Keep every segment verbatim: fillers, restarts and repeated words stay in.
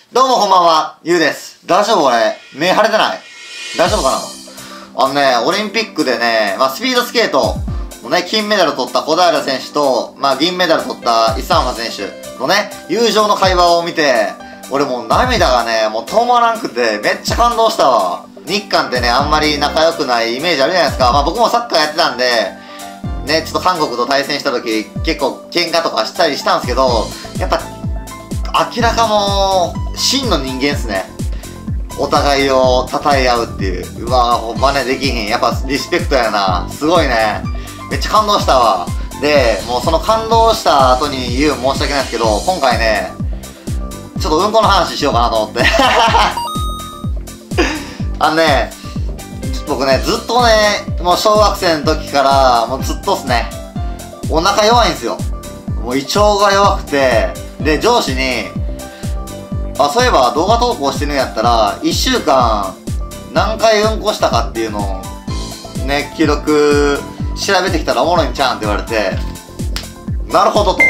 どうもこんばんは、ゆうです。大丈夫俺、目腫れてない？大丈夫かな？あのね、オリンピックでね、まあ、スピードスケートのね、金メダル取った小平選手と、まあ、銀メダル取ったイサンファ選手のね、友情の会話を見て、俺もう涙がね、もう止まらんくて、めっちゃ感動したわ。日韓ってね、あんまり仲良くないイメージあるじゃないですか。まあ、僕もサッカーやってたんで、ね、ちょっと韓国と対戦した時、結構喧嘩とかしたりしたんですけど、やっぱ、明らかもう、真の人間っすね。お互いを称え合うっていう。うわぁ、真似できひん。やっぱリスペクトやな。すごいね。めっちゃ感動したわ。で、もうその感動した後に言う申し訳ないですけど、今回ね、ちょっとうんこの話しようかなと思って。あのね、僕ね、ずっとね、もう小学生の時から、もうずっとっすね。お腹弱いんですよ。もう胃腸が弱くて、で、上司に、あ、そういえば動画投稿してるんやったら、いっしゅうかん何回うんこしたかっていうのを、ね、記録調べてきたらおもろいんちゃうんって言われて、なるほどと。い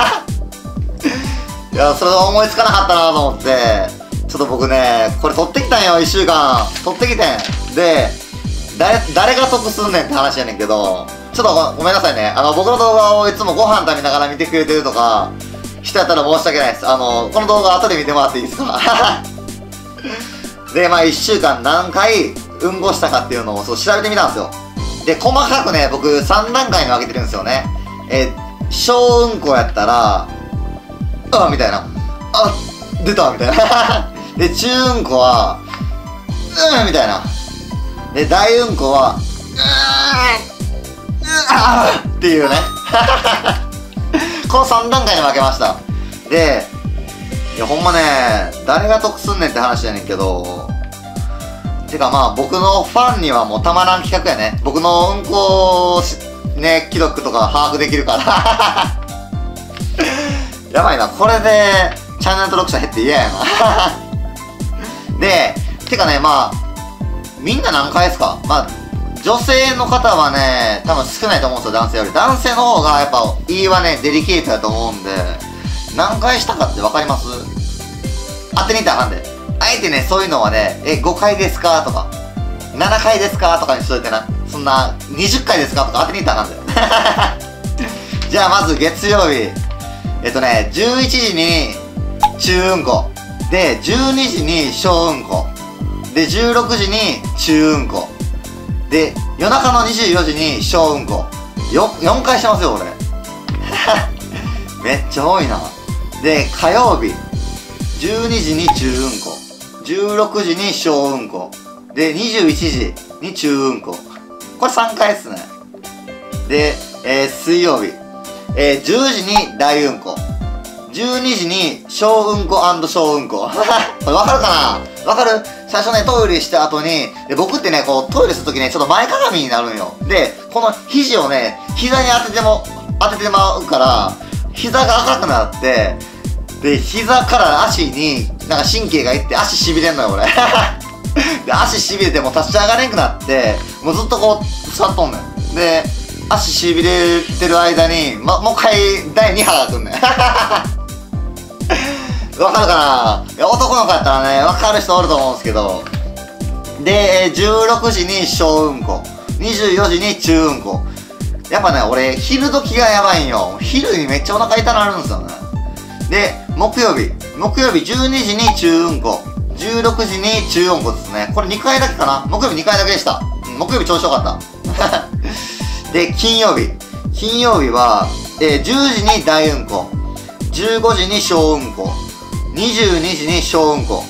や、それは思いつかなかったなと思って、ちょっと僕ね、これ撮ってきたんよ、いっしゅうかん。撮ってきてん。で、誰、誰が得すんねんって話やねんけど、ちょっと ご, ごめんなさいね。あの、僕の動画をいつもご飯食べながら見てくれてるとか、してやったら申し訳ないです。あの、この動画後で見てもらっていいですか？で、まあいっしゅうかん何回うんこしたかっていうのをそう調べてみたんですよ。で、細かくね、僕さん段階に分けてるんですよね。えー、小うんこやったら、あみたいな。あ出たみたいな。で、中うんこは、うんみたいな。で、大うんこは、うーん、うあーっていうね。このさん段階に分けました。で、いやほんまね、誰が得すんねんって話やねんけど、てかまあ僕のファンにはもうたまらん企画やね。僕のうんこね、記録とか把握できるから。やばいな、これでチャンネル登録者減って嫌やな。で、てかね、まあ、みんな何回ですか？まあ、女性の方はね、多分少ないと思うんですよ、男性より。男性の方がやっぱ、言いはね、デリケートだと思うんで、何回したかって分かります？当てにいったらあかんで。あえてね、そういうのはね、え、ごかいですかとか、ななかいですかとかにしといてな。そんな、にじゅっかいですかとか当てにいったらあかんで。じゃあまず月曜日。えっとね、じゅういちじに中うんこ。で、じゅうにじに小うんこ。で、じゅうろくじに中うんこ。で、夜中のにじゅうよじに小うんこ。よ、よんかいしてますよ、俺。めっちゃ多いな。で、火曜日。じゅうにじに中うんこ。じゅうろくじに小うんこ。で、にじゅういちじに中うんこ。これさんかいっすね。で、えー、水曜日。えー、じゅうじに大うんこ。じゅうにじに小うんこ&小うんこ。これわかるかな？わかる？最初ね、トイレした後に、で僕ってね、こう、トイレするときね、ちょっと前かがみになるんよ。で、この肘をね、膝に当てても、当ててまうから、膝が赤くなって、で、膝から足に、なんか神経がいって、足痺れんのよ、俺。で、足痺れてもう立ち上がれんくなって、もうずっとこう、座っとんのよ。で、足痺れてる間に、ま、もう一回、だいに波が来んねん。わかるかな？いや、男の子やったらね、わかる人おると思うんですけど。で、じゅうろくじに小うんこ。にじゅうよじに中うんこ。やっぱね、俺、昼時がやばいんよ。昼にめっちゃお腹痛なるんですよね。で、木曜日。木曜日じゅうにじに中うんこ。じゅうろくじに中うんこですね。これにかいだけかな？木曜日にかいだけでした。うん、木曜日調子よかった。で、金曜日。金曜日は、えー、じゅうじに大うんこ。じゅうごじに小うんこ。にじゅうにじに小うんこ。うん。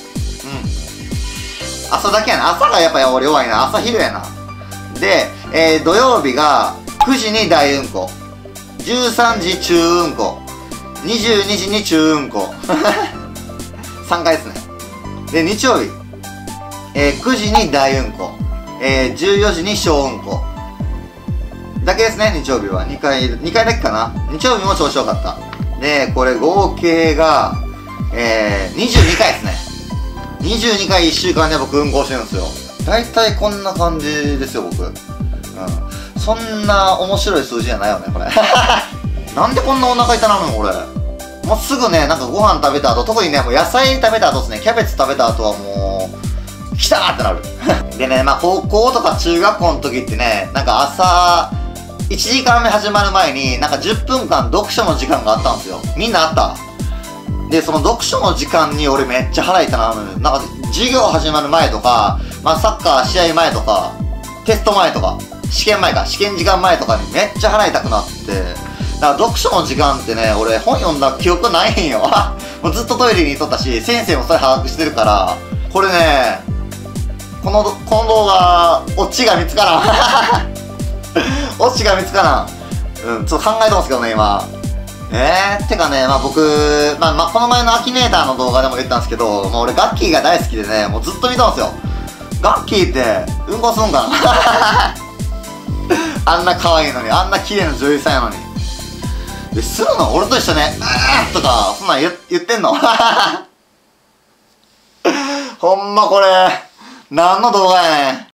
朝だけやな。朝がやっぱ俺弱いな。朝昼やな。で、えー、土曜日がくじに大うんこ。じゅうさんじ中うんこ。にじゅうにじに中うんこ。さんかいですね。で、日曜日。えー、くじに大うんこ。えー、じゅうよじに小うんこ。だけですね、日曜日は。にかい、にかいだけかな。日曜日も調子よかった。で、これ合計が、えー、にじゅうにかいですね。にじゅうにかいいっしゅうかんで僕運行してるんですよ。だいたいこんな感じですよ、僕。うん。そんな面白い数字じゃないよね、これ。なんでこんなお腹痛なのこれ。 もうすぐね、なんかご飯食べた後、特にね、もう野菜食べた後ですね、キャベツ食べた後はもう、来たーってなる。でね、まあ高校とか中学校の時ってね、なんか朝、いちじかんめ始まる前に、なんかじゅっぷんかん読書の時間があったんですよ。みんなあった？で、その読書の時間に俺めっちゃ腹痛なの。なんか、授業始まる前とか、まあサッカー試合前とか、テスト前とか、試験前か、試験時間前とかにめっちゃ腹痛くなって、だから読書の時間ってね、俺本読んだ記憶ないんよ。もうずっとトイレに行っとったし、先生もそれ把握してるから、これね、この、この動画、オチが見つからん。オチが見つからん。うん、ちょっと考えてますけどね、今。えー、てかね、まあ僕、まあ、まあ、この前のアキネーターの動画でも言ったんですけど、まあ俺ガッキーが大好きでね、もうずっと見たんですよ。ガッキーって、うんこすんかな。あんな可愛いのに、あんな綺麗な女優さんやのに。え、するの？俺と一緒ね、うーとか、そんなん言、言ってんの？ほんまこれ、何の動画やねん。